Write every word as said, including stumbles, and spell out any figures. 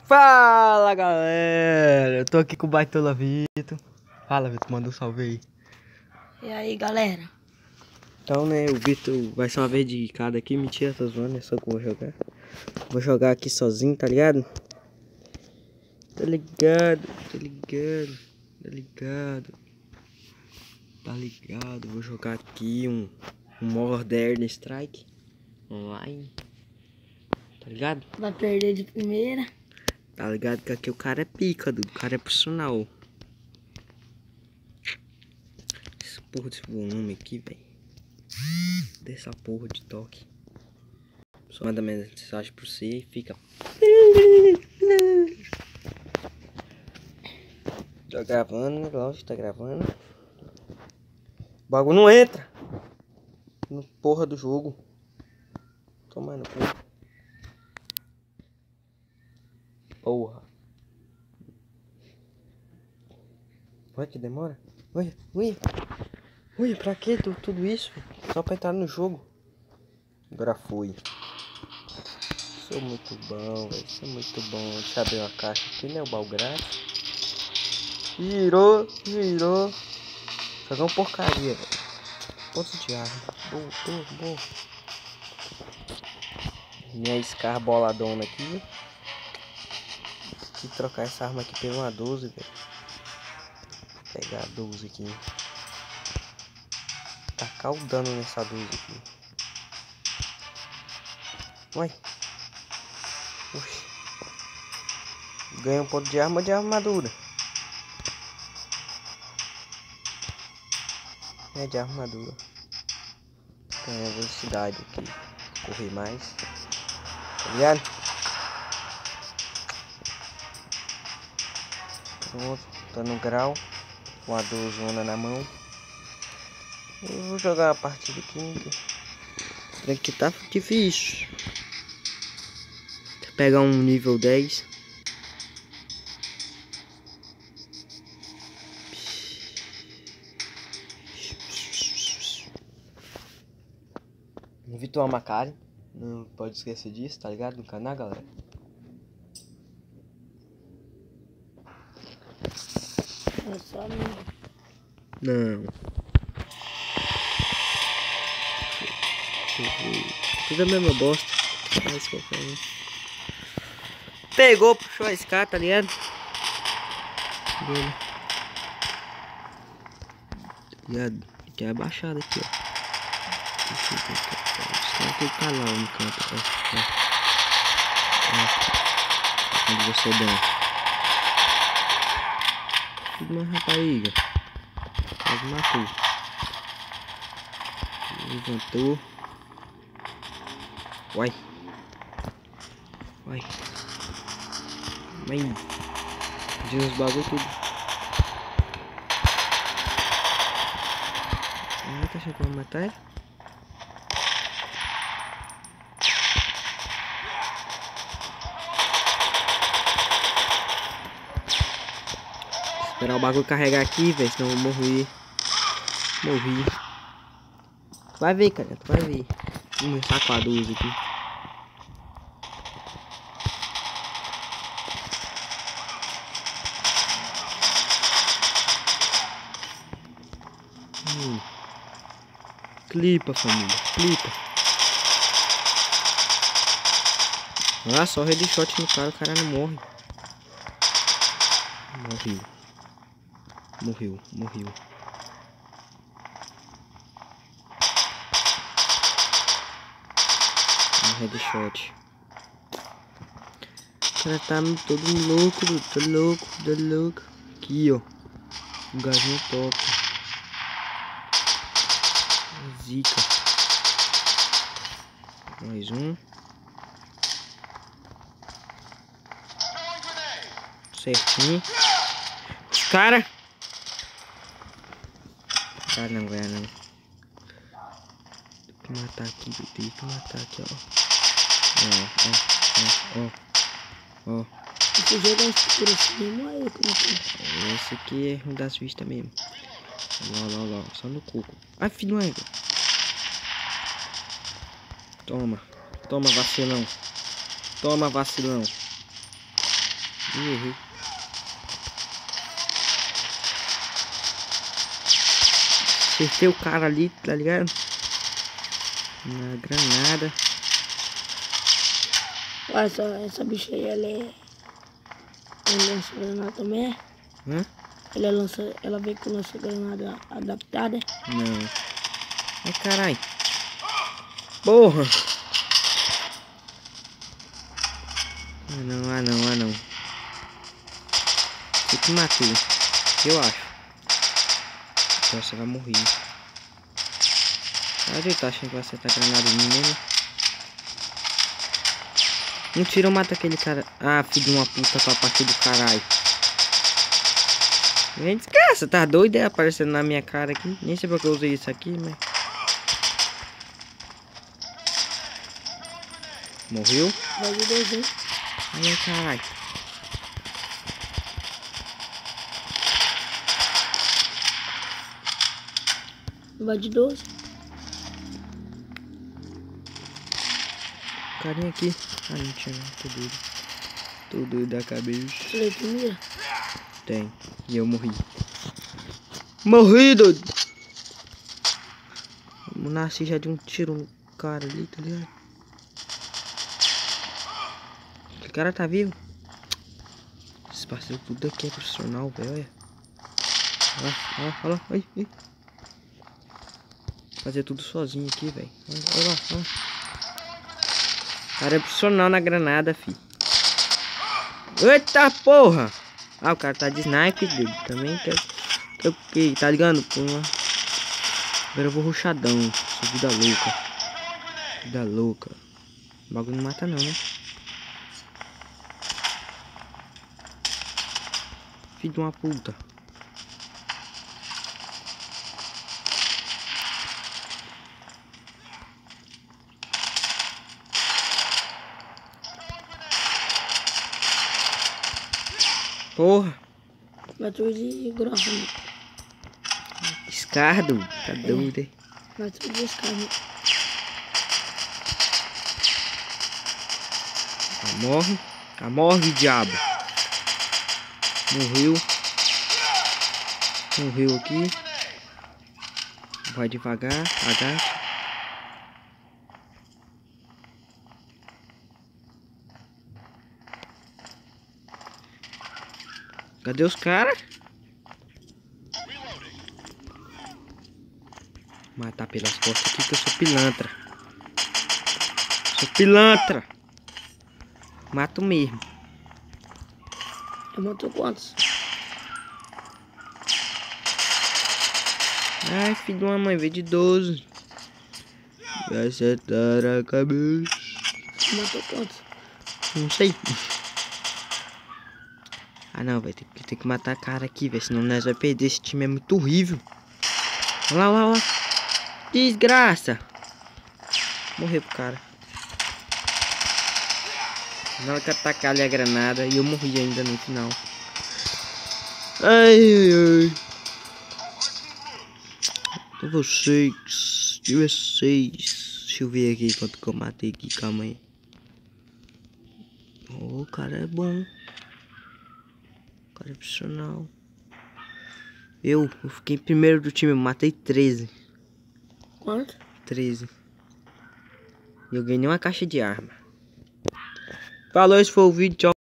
Fala galera, eu tô aqui com o Baitola Vitor. Fala Vitor, manda um salve aí. E aí galera? Então né, o Vitor vai ser uma vez de cada aqui, mentira, tô zoando, é só que eu vou jogar. Vou jogar aqui sozinho, tá ligado? Tá ligado, tá ligado, tá ligado. Tá ligado, vou jogar aqui um, um Modern Strike online. Tá ligado? Vai perder de primeira. Tá ligado que aqui o cara é pica, o cara é profissional. Essa porra desse volume aqui, velho. Dessa porra de toque. Só manda mensagem pra você e fica. Tá gravando, né? Lógico, tá gravando. O bagulho não entra no porra do jogo. Toma no cu. Porra. Olha que demora. Olha, olha. Olha, pra que tudo isso? Só pra entrar no jogo. Agora fui. Sou muito bom, velho. Sou muito bom. Deixa eu abrir uma caixa aqui, né? O baú grátis. Girou, girou. Fazer uma porcaria, velho. Ponto de arma. Boa, boa, boa. Minha Scar boladona aqui. Tem que trocar essa arma aqui por uma doze, velho. Pegar a doze aqui. Tacar o dano nessa doze aqui. Uai. Oxi. Ganha um ponto de arma de armadura. É de armadura. Ganha velocidade aqui. Correr mais. Tá ligado? Pronto. Tá no grau. Com a dozona na mão. Eu vou jogar a partida aqui. Aqui tá difícil. Vou pegar um nível dez. Vitor Macari. Não pode esquecer disso, tá ligado? No canal, galera. É só amigo. Não. Tudo é a mesma bosta. Mas qualquer um. Pegou, puxou a escada, tá ligado? Dele. Tá ligado? Aqui é abaixado aqui, ó. Deixa eu ver aqui. Os caras tem que estar lá no canto, ó. Ó. Ó. Onde você dá. Tudo mais rapariga. Quase matou. Levantou. Uai. Uai. Mãe. Diz os bagulho tudo. Ah, tá achando que vai matar ele? Esperar o bagulho carregar aqui, velho, senão eu vou morrer. Morri. Vai ver, cara, tu vai ver. Vamos começar com a doze aqui. Hum. Clipa, família, clipa. Ah, só headshot no cara, o cara não morre. Morreu. Morreu, morreu. Um headshot. O cara tá todo louco, tá louco, tá louco. Aqui, ó. Um gazinho top. Zica. Mais um. Certinho. Os cara. Ah, não ganha não. Tem que matar aqui, tem que matar aqui, ó. Ó, ó, ó, ó. Esse jogo é escuro assim, aí como que... Esse aqui é um das vistas mesmo. Lá, lá, lá, só no cuco. Ai, filho, é. Toma. Toma, vacilão. Toma, vacilão. Ih, errei. Acertei o cara ali, tá ligado? Na granada. Olha, essa, essa bicha aí, ela é... Ela lança granada também, é? Hã? Ela lança... Ela vem com lança granada adaptada, é? Não. Ai, carai. Porra. Ah, não, ah, não, ah, não. Eu que matei. Eu acho. Nossa, vai morrer. Ah, ele tá achando que vai acertar granada em mim mesmo. Mentira, eu mato aquele cara. Ah, filho de uma puta com a parte do caralho. Vem, desgraça, tá doido? É aparecendo na minha cara aqui. Nem sei porque eu usei isso aqui, mas... Morreu? Vai de dois, hein? Ai, ai, caralho. Vai de doze. Carinha aqui. Ah, não tinha não. Tô doido. Tô doido da cabeça. Você lê primeiro? Tem. E eu morri. Morri, doido. Eu nasci já de um tiro no cara ali, tá ligado? Aquele cara tá vivo. Esse parceiro tudo aqui é profissional, velho. Olha. Olha, olha, olha lá. Ai, ai. Fazer tudo sozinho aqui, velho. Olha, olha lá, olha. O cara é profissional na granada, fi. Eita porra! Ah, o cara tá de sniper, doido. Também quer. Que, que, tá ligado? Porra. Agora eu vou rushadão. Sou vida louca. Vida louca. O bagulho não mata não, né? Filho de uma puta. Porra. Matou de grossa, né? Escardo. Tá doido, hein? Matou de escada. Ah, morre. Ah, morre, diabo. Morreu. Morreu aqui. Vai devagar. Agacha. Cadê os caras? Matar pelas costas aqui que eu sou pilantra. Sou pilantra. Mato mesmo. Já matou quantos? Ai, filho de uma mãe, veio de doze. Vai acertar a cabeça. Já matou quantos? Não sei. Ah não, velho. Tem, tem que matar a cara aqui, velho. Senão nós vamos perder. Esse time é muito horrível. Olha lá, olha lá, olha lá. Desgraça. Morreu pro cara. Na hora que atacar ali a granada. E eu morri ainda no final. Ai, ai, ai. Então vocês. dezesseis. Deixa eu ver aqui quanto que eu matei aqui. Calma aí. Oh, o cara é bom. O cara é profissional. Eu, eu fiquei em primeiro do time. Eu matei treze. Quanto? treze. E eu ganhei uma caixa de arma. Falou, esse foi o vídeo. Tchau.